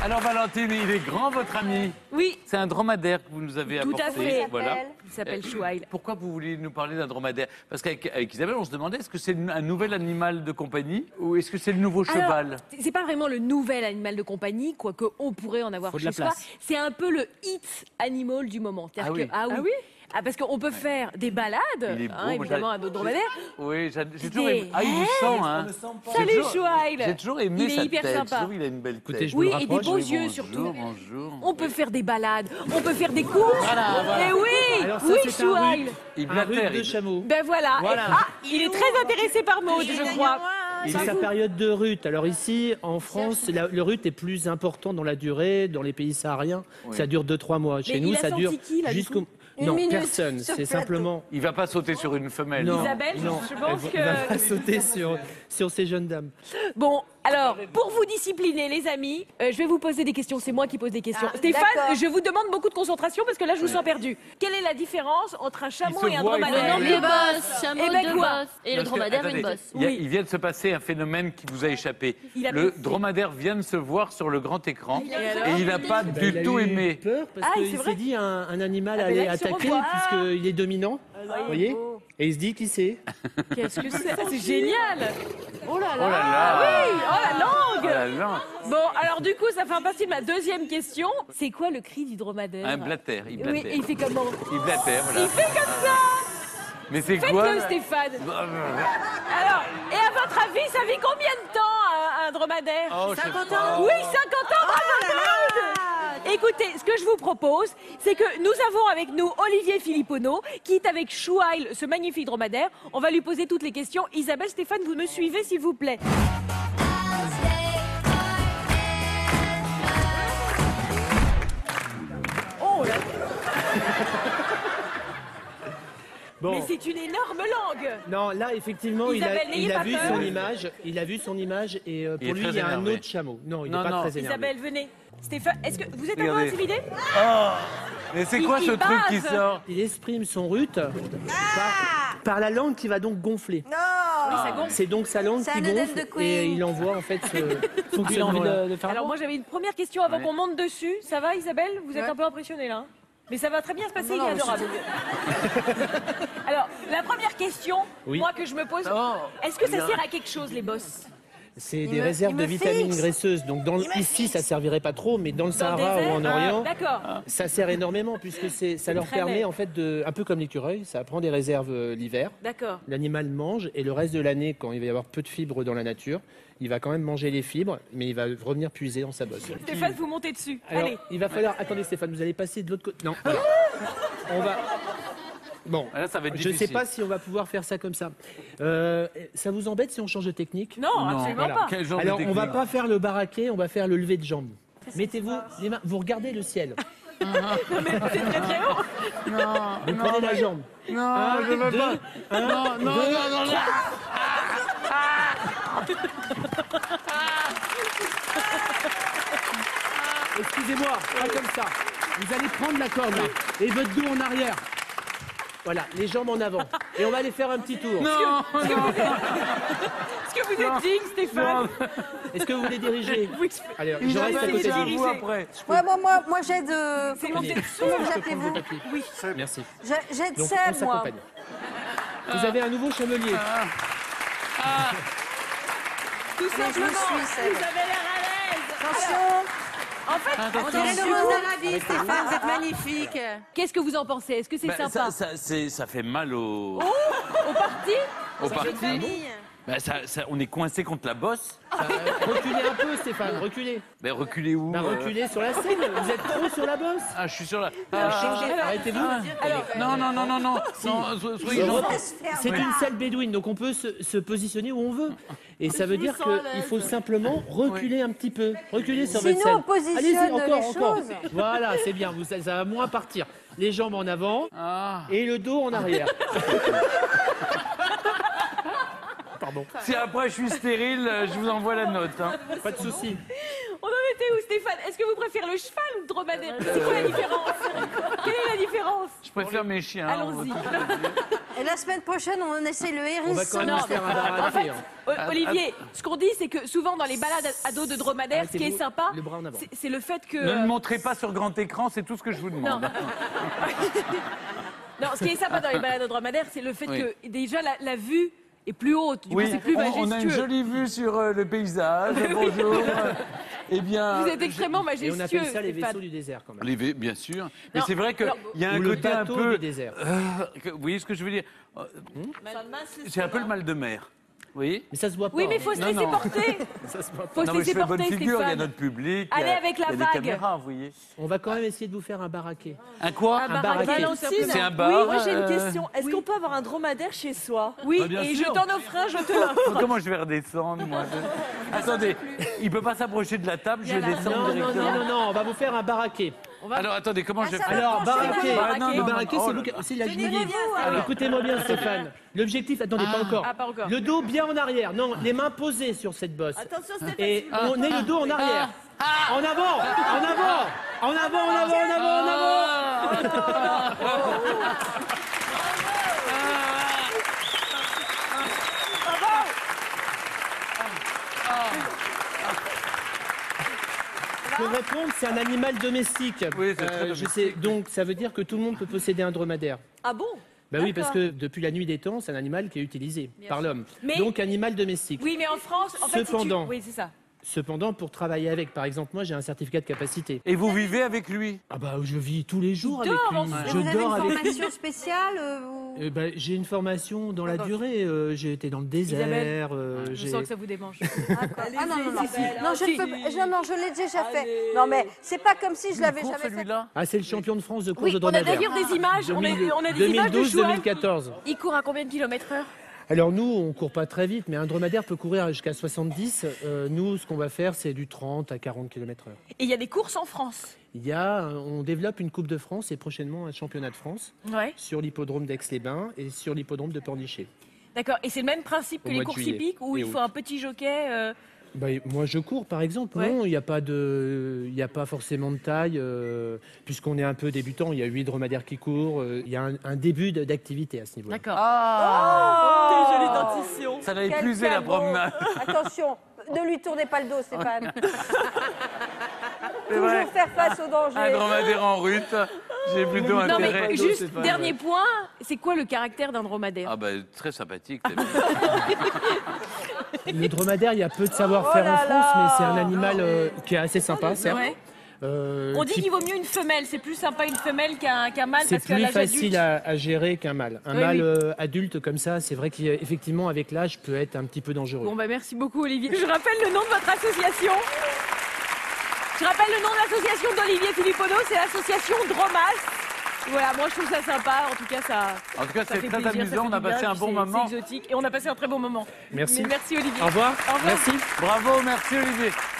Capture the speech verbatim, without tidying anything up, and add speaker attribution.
Speaker 1: Alors Valentine, il est grand votre ami?
Speaker 2: Oui.
Speaker 1: C'est un dromadaire que vous nous avez
Speaker 2: Tout
Speaker 1: apporté.
Speaker 2: à fait.
Speaker 1: Voilà.
Speaker 2: Il s'appelle
Speaker 1: Euh,
Speaker 2: Chouail.
Speaker 1: Pourquoi vous vouliez nous parler d'un dromadaire? Parce qu'avec avec Isabelle, on se demandait, est-ce que c'est un nouvel animal de compagnie ou est-ce que c'est le nouveau
Speaker 2: Alors,
Speaker 1: cheval?
Speaker 2: c'est pas vraiment le nouvel animal de compagnie, quoique on pourrait en avoir
Speaker 3: Faut de
Speaker 2: chez
Speaker 3: la
Speaker 2: soi.
Speaker 3: place.
Speaker 2: C'est un peu le hit animal du moment. C'est-à-dire
Speaker 1: Ah oui.
Speaker 2: que- ah oui.
Speaker 3: Ah oui
Speaker 2: Ah, parce qu'on peut faire des balades,
Speaker 1: Il est beau,
Speaker 2: hein,
Speaker 1: moi,
Speaker 2: évidemment,
Speaker 1: j'ai-
Speaker 2: à notre dromadaire.
Speaker 1: Oui, j'ai j'ai
Speaker 2: Des-
Speaker 1: toujours aimé. Ah, il vous sent, hein? J'ai
Speaker 2: Salut
Speaker 1: toujours-
Speaker 2: Chouail.
Speaker 1: J'ai toujours aimé
Speaker 2: Il est
Speaker 1: sa
Speaker 2: hyper
Speaker 1: tête.
Speaker 2: sympa.
Speaker 1: Je trouve qu'il a une belle
Speaker 3: Écoutez,
Speaker 1: tête.
Speaker 3: je
Speaker 2: Oui,
Speaker 3: me
Speaker 2: et des
Speaker 3: rapproche.
Speaker 2: beaux
Speaker 1: Oui,
Speaker 2: yeux
Speaker 1: bonjour,
Speaker 2: surtout.
Speaker 1: bonjour.
Speaker 2: On peut faire des balades, on peut faire des courses.
Speaker 3: Voilà, voilà.
Speaker 2: Et oui,
Speaker 3: Alors ça,
Speaker 2: oui
Speaker 3: c'est un
Speaker 2: Chouail.
Speaker 3: rut,
Speaker 1: Il
Speaker 3: un rut
Speaker 1: blatère,
Speaker 3: de
Speaker 1: il-
Speaker 3: chameau.
Speaker 2: Ben voilà.
Speaker 3: Voilà.
Speaker 2: Et- ah, il est très intéressé par Maud, je crois.
Speaker 3: C'est sa période de rut. Alors ici, en France, la- le rut est plus important dans la durée. Dans les pays sahariens,
Speaker 1: Oui.
Speaker 3: ça dure deux trois mois. Chez
Speaker 2: Mais
Speaker 3: nous,
Speaker 2: il a
Speaker 3: ça
Speaker 2: senti
Speaker 3: dure
Speaker 2: qui, là, du
Speaker 3: jusqu'au...
Speaker 2: coup
Speaker 4: Une
Speaker 3: Non,
Speaker 4: minute
Speaker 3: personne.
Speaker 4: sur
Speaker 3: C'est
Speaker 4: le plateau.
Speaker 3: simplement...
Speaker 1: Il va pas sauter sur une femelle.
Speaker 3: Non,
Speaker 2: Isabelle,
Speaker 3: non,
Speaker 2: je pense
Speaker 3: elle
Speaker 2: que-
Speaker 3: va pas sauter sur, sur ces jeunes dames.
Speaker 2: Bon, alors, pour vous discipliner, les amis, euh, je vais vous poser des questions. C'est moi qui pose des questions.
Speaker 4: Ah,
Speaker 2: Stéphane,
Speaker 4: d'accord.
Speaker 2: je vous demande beaucoup de concentration parce que là, je vous sens perdu. Quelle est la différence entre un chameau
Speaker 1: se
Speaker 2: et un
Speaker 1: voit, il se
Speaker 2: dromadaire
Speaker 1: voit.
Speaker 5: Deux bosses, chameau,
Speaker 2: Eh ben
Speaker 5: deux
Speaker 2: quoi
Speaker 5: bosses. Et le
Speaker 1: Parce que,
Speaker 5: dromadaire,
Speaker 1: attendez,
Speaker 5: une bosse.
Speaker 1: Il, y a-
Speaker 2: Oui.
Speaker 1: il vient de se passer un phénomène qui vous a échappé.
Speaker 2: Il a
Speaker 1: Le
Speaker 2: pensé.
Speaker 1: dromadaire vient de se voir sur le grand écran
Speaker 2: Et alors
Speaker 1: et il n'a pas
Speaker 3: Ben,
Speaker 1: du
Speaker 3: il a
Speaker 1: tout
Speaker 3: eu
Speaker 1: aimé.
Speaker 3: peur parce
Speaker 2: Ah, c'est
Speaker 3: qu'il
Speaker 2: vrai
Speaker 3: s'est dit un, un animal
Speaker 2: Ah, mais
Speaker 3: allait
Speaker 2: là, il se
Speaker 3: attaquer
Speaker 2: revoit.
Speaker 3: puisqu'il est dominant. Vous voyez? Et il se dit qui c'est.
Speaker 2: Qu'est-ce que c'est? C'est génial. Oh là là.
Speaker 1: Oh là là.
Speaker 2: Oui, oh la
Speaker 1: Oh
Speaker 2: langue.
Speaker 1: là là.
Speaker 2: Bon, alors du coup, ça fait partie de ma deuxième question. C'est quoi le cri du dromadaire?
Speaker 1: Un blatère, il
Speaker 2: Oui,
Speaker 1: blatère.
Speaker 2: et il fait comment?
Speaker 1: Il blatère, voilà.
Speaker 2: Il fait comme ça.
Speaker 1: Mais c'est quoi
Speaker 2: Faites-le,
Speaker 1: là
Speaker 2: Stéphane. Alors, et à votre avis, ça vit combien de temps un, un dromadaire?
Speaker 1: Oh, je sais
Speaker 4: cinquante
Speaker 1: pas.
Speaker 4: ans.
Speaker 2: Oui, cinquante ans, bravo Maud. Écoutez, ce que je vous propose, c'est que nous avons avec nous Olivier Philippono, qui est avec Chouail, ce magnifique dromadaire. On va lui poser toutes les questions. Isabelle, Stéphane, vous me suivez, s'il vous plaît. Oh là,
Speaker 3: Bon.
Speaker 2: mais c'est une énorme langue.
Speaker 3: Non, là effectivement, il
Speaker 2: Isabelle,
Speaker 3: a,
Speaker 2: n'ayez
Speaker 3: il a
Speaker 2: pas
Speaker 3: vu
Speaker 2: peur.
Speaker 3: son image. Il a vu son image et euh,
Speaker 1: Il
Speaker 3: pour
Speaker 1: est
Speaker 3: lui,
Speaker 1: très
Speaker 3: il y a un
Speaker 1: énervé.
Speaker 3: autre chameau. Non, il n'est
Speaker 1: Non,
Speaker 3: pas
Speaker 1: non.
Speaker 3: très énervé.
Speaker 2: Isabelle, venez. Stéphane, est-ce que vous êtes un peu
Speaker 1: Regardez.
Speaker 2: intimidé?
Speaker 1: Oh, mais c'est
Speaker 2: Il-
Speaker 1: quoi
Speaker 2: il
Speaker 1: ce truc qui
Speaker 2: bave.
Speaker 1: sort?
Speaker 3: Il exprime son rut par, par la langue qui va donc gonfler.
Speaker 4: Non.
Speaker 2: Oui, ça gonfle.
Speaker 3: C'est donc sa langue
Speaker 4: C'est
Speaker 3: qui
Speaker 4: un œdème
Speaker 3: gonfle
Speaker 4: de Queen.
Speaker 3: et il envoie en fait ce fonctionnement.
Speaker 6: faire
Speaker 2: Alors moi j'avais une première question avant
Speaker 1: Ouais.
Speaker 2: qu'on monte dessus. Ça va Isabelle? Vous êtes
Speaker 4: Ouais.
Speaker 2: un peu impressionnée là hein? Mais ça va très bien se passer,
Speaker 4: Non,
Speaker 2: il est
Speaker 4: non,
Speaker 2: adorable. Alors, la première question,
Speaker 3: Oui.
Speaker 2: moi que je me pose,
Speaker 1: Oh.
Speaker 2: est-ce que ça
Speaker 1: Non.
Speaker 2: sert à quelque chose les bosses?
Speaker 3: C'est
Speaker 4: Il
Speaker 3: des
Speaker 4: me-
Speaker 3: réserves
Speaker 4: il
Speaker 3: de
Speaker 4: me
Speaker 3: vitamines
Speaker 4: fixe.
Speaker 3: graisseuses. Donc dans,
Speaker 4: Il me
Speaker 3: ici,
Speaker 4: fixe.
Speaker 3: ça servirait pas trop, mais dans le
Speaker 2: Dans le
Speaker 3: Sahara
Speaker 2: désert
Speaker 3: ou en
Speaker 2: Ah,
Speaker 3: Orient,
Speaker 2: D'accord.
Speaker 3: ça sert énormément puisque c'est, ça leur
Speaker 2: très
Speaker 3: permet
Speaker 2: laid.
Speaker 3: en fait de, un peu comme l'écureuil, ça prend des réserves euh, l'hiver.
Speaker 2: D'accord.
Speaker 3: L'animal mange et le reste de l'année, quand il va y avoir peu de fibres dans la nature, il va quand même manger les fibres, mais il va revenir puiser dans sa bosse.
Speaker 2: Stéphane, vous montez dessus.
Speaker 3: Alors,
Speaker 2: Allez.
Speaker 3: il va falloir. Attendez, Stéphane, vous allez passer de l'autre côté. Non, voilà. On va. Bon,
Speaker 1: Ah, là, ça va être
Speaker 3: je ne sais
Speaker 1: difficile.
Speaker 3: pas si on va pouvoir faire ça comme ça. Euh, ça vous embête si on change de technique?
Speaker 2: Non, absolument
Speaker 3: voilà.
Speaker 2: pas.
Speaker 1: Quel genre
Speaker 3: Alors,
Speaker 1: de
Speaker 3: on va
Speaker 1: technique?
Speaker 3: pas faire le baraquet, on va faire le lever de jambes. Mettez-vous les mains, vous regardez le ciel.
Speaker 2: C'est très très haut.
Speaker 3: Vous prenez la jambe.
Speaker 1: Non,
Speaker 3: Un,
Speaker 1: je veux
Speaker 3: deux,
Speaker 1: pas.
Speaker 3: un,
Speaker 1: Non, non,
Speaker 3: deux,
Speaker 1: non, non, non.
Speaker 3: Excusez-moi, pas comme ça. Vous allez prendre la corde là, et votre dos en arrière. Voilà, les jambes en avant. Et on va aller faire un petit tour.
Speaker 1: Non, non.
Speaker 2: Est-ce que vous êtes digne, Stéphane?
Speaker 3: Est-ce que vous voulez diriger?
Speaker 2: Oui.
Speaker 3: Allez, je
Speaker 1: Isabelle,
Speaker 3: reste à côté
Speaker 1: c'est
Speaker 3: de
Speaker 1: à
Speaker 3: vous.
Speaker 1: vous après.
Speaker 4: Ouais, moi, moi, moi j'aide. euh,
Speaker 2: C'est
Speaker 4: Comment
Speaker 2: monté
Speaker 3: Allez,
Speaker 2: dessous.
Speaker 4: comment vous
Speaker 3: je peux
Speaker 4: appelez-vous?
Speaker 3: prendre le papier.
Speaker 2: Oui.
Speaker 3: Merci.
Speaker 4: J'ai- J'aide
Speaker 3: Donc,
Speaker 4: Seb,
Speaker 3: on
Speaker 4: moi.
Speaker 3: s'accompagne. Vous avez un nouveau chamelier.
Speaker 2: Tout
Speaker 4: Mais je
Speaker 2: simplement,
Speaker 4: me suis, Seb.
Speaker 2: vous avez l'air à l'aise.
Speaker 4: Attention.
Speaker 2: En fait,
Speaker 4: On dirait le rose d'Arabie, Stéphane, vous êtes magnifique.
Speaker 2: qu'est-ce que vous en pensez? Est-ce que c'est
Speaker 1: Ben,
Speaker 2: sympa?
Speaker 1: ça, ça, c'est- ça fait mal au,
Speaker 2: Au parti?
Speaker 1: au parti.
Speaker 4: Famille.
Speaker 1: Ben, ça, ça- on est coincé contre la bosse.
Speaker 3: Euh, reculez un peu, Stéphane, reculez.
Speaker 1: Ben, reculez où
Speaker 3: Bah,
Speaker 1: euh
Speaker 3: reculez sur la scène. Vous êtes trop sur la bosse.
Speaker 1: Ah, je suis sur la.
Speaker 3: Ah,
Speaker 1: Ah,
Speaker 3: changez, arrêtez-vous.
Speaker 2: Alors,
Speaker 1: non, non, non, non, non. non so- soyez
Speaker 3: Je
Speaker 1: gentil.
Speaker 3: reprends.
Speaker 4: Laisse faire.
Speaker 3: C'est une salle bédouine, donc on peut se, se positionner où on veut. Et ça veut
Speaker 2: vous
Speaker 3: dire
Speaker 2: sens à l'aise.
Speaker 3: qu'il faut simplement reculer un petit peu. Reculer sur votre
Speaker 4: Sinon,
Speaker 3: scène.
Speaker 4: on positionne
Speaker 3: Allez-y, encore,
Speaker 4: les
Speaker 3: encore.
Speaker 4: choses.
Speaker 3: Voilà, c'est bien, vous, ça, ça va moins partir. Les jambes en avant
Speaker 1: Ah.
Speaker 3: et le dos en arrière. Pardon,
Speaker 1: Si après je suis stérile, euh, je vous envoie la note. Hein.
Speaker 3: pas de souci.
Speaker 2: on en était où, Stéphane? Est-ce que vous préférez le cheval ou le dromadaire? C'est quoi la différence? Quelle est la différence?
Speaker 1: Je préfère mes chiens.
Speaker 2: Allons-y.
Speaker 1: on va tout dire.
Speaker 4: Et la semaine prochaine, on essaie le hérisson.
Speaker 3: On va quand même
Speaker 2: Non,
Speaker 3: faire un
Speaker 2: en
Speaker 3: baraqué.
Speaker 2: fait,
Speaker 3: hein.
Speaker 2: O- Olivier, ce qu'on dit, c'est que souvent dans les balades à dos de dromadaire, ce qui est
Speaker 3: Arrêtez-vous,
Speaker 2: sympa,
Speaker 3: le bras en avant.
Speaker 2: c'est- c'est le fait que...
Speaker 1: Ne
Speaker 2: euh,
Speaker 1: le montrez pas sur grand écran, c'est tout ce que je vous
Speaker 2: Non.
Speaker 1: demande.
Speaker 2: Non, ce qui est sympa dans les balades de dromadaire, c'est le fait
Speaker 1: Oui.
Speaker 2: que déjà la, la vue est plus haute, du
Speaker 1: Oui,
Speaker 2: coup c'est plus
Speaker 1: on,
Speaker 2: majestueux.
Speaker 1: on a une jolie vue sur euh, le paysage. Bonjour. Eh bien,
Speaker 2: Vous êtes extrêmement
Speaker 3: Et
Speaker 2: majestueux.
Speaker 3: on appelle ça les
Speaker 2: Stéphane.
Speaker 3: vaisseaux du désert quand même.
Speaker 1: les V, bien sûr. Mais
Speaker 2: Non,
Speaker 1: c'est vrai qu'il
Speaker 2: alors,
Speaker 1: y a un
Speaker 3: Ou le
Speaker 1: côté un
Speaker 3: bateau
Speaker 1: peu.
Speaker 3: du désert.
Speaker 1: Euh, que- vous voyez ce que je veux dire Euh, J'ai un peu le mal de mer. Vous voyez
Speaker 3: Mais ça se voit pas.
Speaker 2: Oui, mais il
Speaker 3: hein.
Speaker 2: faut se
Speaker 1: Non,
Speaker 2: laisser
Speaker 1: non.
Speaker 2: porter.
Speaker 3: Ça se voit pas.
Speaker 2: Faut se
Speaker 1: Non, mais je
Speaker 2: laisser
Speaker 1: fais bonne
Speaker 2: porter,
Speaker 1: figure, il y a
Speaker 2: Stéphane.
Speaker 1: notre public. il y a-
Speaker 2: Allez avec la
Speaker 1: il y a des
Speaker 2: vague.
Speaker 1: caméras, vous voyez.
Speaker 3: On va quand même essayer de vous faire un baraquet.
Speaker 1: Un quoi
Speaker 2: Un
Speaker 3: baraquet.
Speaker 2: baraquet.
Speaker 5: Valentine,
Speaker 1: C'est un bar,
Speaker 5: oui, moi j'ai une
Speaker 1: euh,
Speaker 5: question. Est-ce qu'on peut avoir un dromadaire chez soi?
Speaker 2: Oui,
Speaker 1: Bah, bien
Speaker 2: et
Speaker 1: sûr.
Speaker 2: je t'en offre un, je te l'offre.
Speaker 1: Comment je vais redescendre, moi Attendez, il peut pas s'approcher de la table, je vais
Speaker 2: Viens là.
Speaker 1: descendre
Speaker 3: Non, non,
Speaker 1: directement.
Speaker 3: non, non, non, on va vous faire un baraquet.
Speaker 1: Alors attendez, comment je vais
Speaker 4: ça
Speaker 1: faire
Speaker 4: va.
Speaker 3: Alors,
Speaker 4: pencher,
Speaker 3: baraquet.
Speaker 2: baraquet.
Speaker 1: Non,
Speaker 3: Le
Speaker 1: non,
Speaker 3: baraquet,
Speaker 1: non,
Speaker 3: c'est
Speaker 1: oh
Speaker 3: vous
Speaker 1: là.
Speaker 3: qui- c'est la
Speaker 4: Tenez-vous
Speaker 3: Julie.
Speaker 4: bien,
Speaker 3: Alors, écoutez-moi bien, Stéphane. L'objectif, attendez, pas encore.
Speaker 2: Ah, pas encore.
Speaker 3: Le dos bien en arrière. Non, les mains posées sur cette bosse.
Speaker 5: Attention, Stéphane.
Speaker 3: Et on est le dos en arrière. En avant, en avant, en avant, en avant, en avant, en avant. Pour répondre, c'est un animal domestique.
Speaker 1: Oui, c'est très
Speaker 3: je sais.
Speaker 1: domestique.
Speaker 3: Donc, ça veut dire que tout le monde peut posséder un dromadaire.
Speaker 5: Ah bon?
Speaker 3: Bah oui, parce
Speaker 5: D'accord.
Speaker 3: que depuis la nuit des temps, c'est un animal qui est utilisé par l'homme.
Speaker 2: Mais-
Speaker 3: Donc, animal domestique.
Speaker 2: Oui, mais en France, en fait, si tu-
Speaker 3: Cependant.
Speaker 2: Oui, c'est ça.
Speaker 3: Cependant, pour travailler avec, par exemple, moi, j'ai un certificat de capacité.
Speaker 1: Et vous vivez avec lui
Speaker 3: Ah bah, je vis tous les jours
Speaker 2: Il
Speaker 3: avec
Speaker 2: dort
Speaker 3: lui.
Speaker 2: ensemble.
Speaker 4: Et
Speaker 3: Je
Speaker 4: vous avez
Speaker 3: dors
Speaker 4: une
Speaker 3: avec lui.
Speaker 4: formation spéciale euh, ou-
Speaker 3: Eh ben, j'ai une formation dans la durée. euh, j'ai été dans le désert. euh,
Speaker 2: Je
Speaker 3: j'ai-
Speaker 2: sens que ça vous démange.
Speaker 4: Ah non, non, non.
Speaker 5: Isabelle,
Speaker 4: Non, je,
Speaker 2: si.
Speaker 4: peux... non, non, je l'ai déjà fait.
Speaker 5: Allez.
Speaker 4: Non, mais c'est pas comme si je l'avais
Speaker 1: Court,
Speaker 4: jamais fait.
Speaker 1: celui-là
Speaker 3: Ah, c'est le champion de France de course
Speaker 2: Oui,
Speaker 3: de
Speaker 2: on a
Speaker 3: dromadaire.
Speaker 2: d'ailleurs des images. On a, on a des images de
Speaker 3: deux mille douze deux
Speaker 2: Chouette.
Speaker 3: mille quatorze.
Speaker 2: Il court à combien de kilomètres heure?
Speaker 3: Alors nous, on court pas très vite, mais un dromadaire peut courir jusqu'à soixante-dix. Euh, nous, ce qu'on va faire, c'est du trente à quarante kilomètres heure.
Speaker 2: Et il y a des courses en France.
Speaker 3: Il y a, on développe une Coupe de France et prochainement un championnat de France
Speaker 2: Ouais.
Speaker 3: sur l'hippodrome d'Aix-les-Bains et sur l'hippodrome de Pornichet.
Speaker 2: D'accord. Et c'est le même principe que
Speaker 3: Au
Speaker 2: les
Speaker 3: mois de
Speaker 2: courses
Speaker 3: juillet
Speaker 2: hippiques où
Speaker 3: et
Speaker 2: il faut
Speaker 3: août.
Speaker 2: un petit jockey. euh,
Speaker 3: Bah, moi, je cours, par exemple.
Speaker 2: Ouais.
Speaker 3: Non, il n'y a pas de, il n'y a pas forcément de taille, euh, puisqu'on est un peu débutant. Il y a huit dromadaires qui courent. euh, il y a un, un début de- d'activité à ce niveau-là.
Speaker 2: D'accord.
Speaker 5: Oh, quelle jolie dentition.
Speaker 1: Ça l'a
Speaker 4: Quel
Speaker 1: épuisé la
Speaker 4: cadeau.
Speaker 1: promenade.
Speaker 4: Attention, ne lui tournez pas le dos, Stéphane.
Speaker 1: C'est vrai.
Speaker 4: Toujours faire face au
Speaker 1: Un
Speaker 4: danger.
Speaker 1: dromadaire en rute, j'ai plutôt
Speaker 2: Non
Speaker 1: intérêt.
Speaker 2: mais juste dernier point, c'est quoi le caractère d'un dromadaire?
Speaker 1: Ah bah très sympathique. t'as vu.
Speaker 3: Le dromadaire, il y a peu de savoir-faire
Speaker 4: Oh
Speaker 3: en
Speaker 4: là
Speaker 3: France,
Speaker 4: là.
Speaker 3: mais c'est un animal euh, qui est assez sympa, certes.
Speaker 2: Ouais.
Speaker 3: Euh,
Speaker 2: On dit
Speaker 3: qui-
Speaker 2: qu'il vaut mieux une femelle, c'est plus sympa une femelle qu'un qu'un mâle
Speaker 3: c'est
Speaker 2: parce qu'à
Speaker 3: plus
Speaker 2: l'âge
Speaker 3: facile
Speaker 2: adulte.
Speaker 3: à, à gérer qu'un mâle. Un
Speaker 2: Oui,
Speaker 3: mâle
Speaker 2: oui.
Speaker 3: euh, adulte comme ça, c'est vrai qu'effectivement, avec l'âge, peut être un petit peu dangereux.
Speaker 2: Bon bah merci beaucoup Olivier. Je rappelle le nom de votre association. Je rappelle le nom de l'association d'Olivier Philippono, c'est l'association Dromas. Voilà, moi je trouve ça sympa, en tout cas ça.
Speaker 1: En tout cas,
Speaker 2: ça
Speaker 1: c'est
Speaker 2: fait
Speaker 1: très
Speaker 2: plaisir, ça
Speaker 1: amusant,
Speaker 2: fait
Speaker 1: on a
Speaker 2: du bien,
Speaker 1: passé un
Speaker 2: puis
Speaker 1: bon
Speaker 2: c'est-
Speaker 1: moment.
Speaker 2: C'est exotique et on a passé un très bon moment.
Speaker 3: Merci.
Speaker 2: Mais merci Olivier.
Speaker 3: Au revoir.
Speaker 2: Au revoir.
Speaker 3: Merci.
Speaker 1: Bravo, merci Olivier.